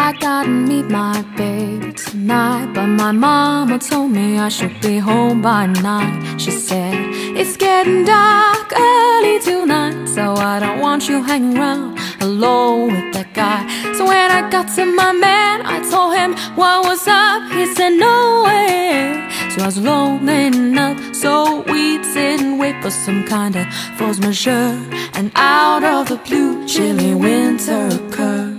I gotta meet my baby tonight, but my mama told me I should be home by 9. She said, it's getting dark early tonight, so I don't want you hanging around alone with that guy. So when I got to my man, I told him what was up. He said no way. So I was lonely enough, so we'd sit and wait for some kind of force majeure. And out of the blue, chilly winter occurred.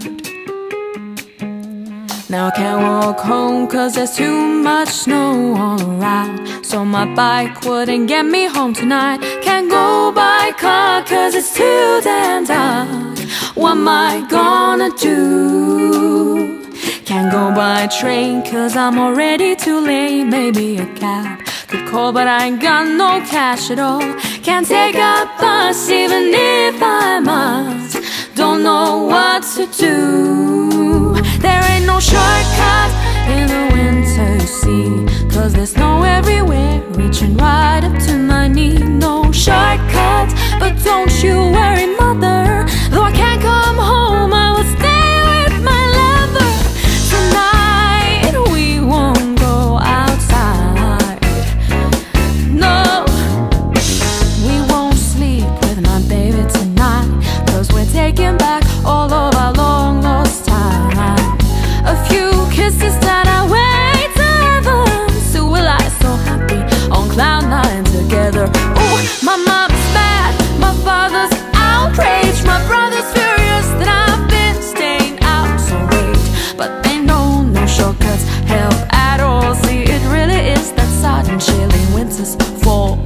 Now I can't walk home cause there's too much snow all around, so my bike wouldn't get me home tonight. Can't go by car cause it's too damn dark. What am I gonna do? Can't go by train cause I'm already too late. Maybe a cab could call, but I ain't got no cash at all. Can't take a bus even if I must. Don't know what to do. There ain't no shortcut in the winter, you see, cause there's snow everywhere, reaching right up to my knee. No shortcut, but don't you worry, mother. Though I can't come home, I will stay with my lover. Tonight we won't go outside. No, we won't sleep with my baby tonight, cause we're taking back all of our long lost time. A few kisses that I wait to heaven, so will I so happy on cloud 9 together. Ooh, my mom's mad, my father's outraged, my brother's furious that I've been staying out so late. But they know no shortcuts help at all. See, it really is that sudden chilly winter's fault.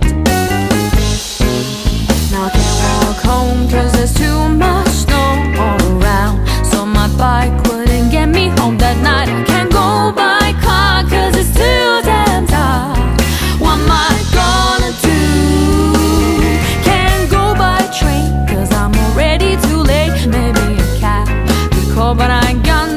Now I can't walk home cause there's too much snow all around, so my bike wouldn't get me home that night. I can't go by car cause it's too damn dark. What am I gonna do? Can't go by train cause I'm already too late. Maybe a cab could call, but I ain't got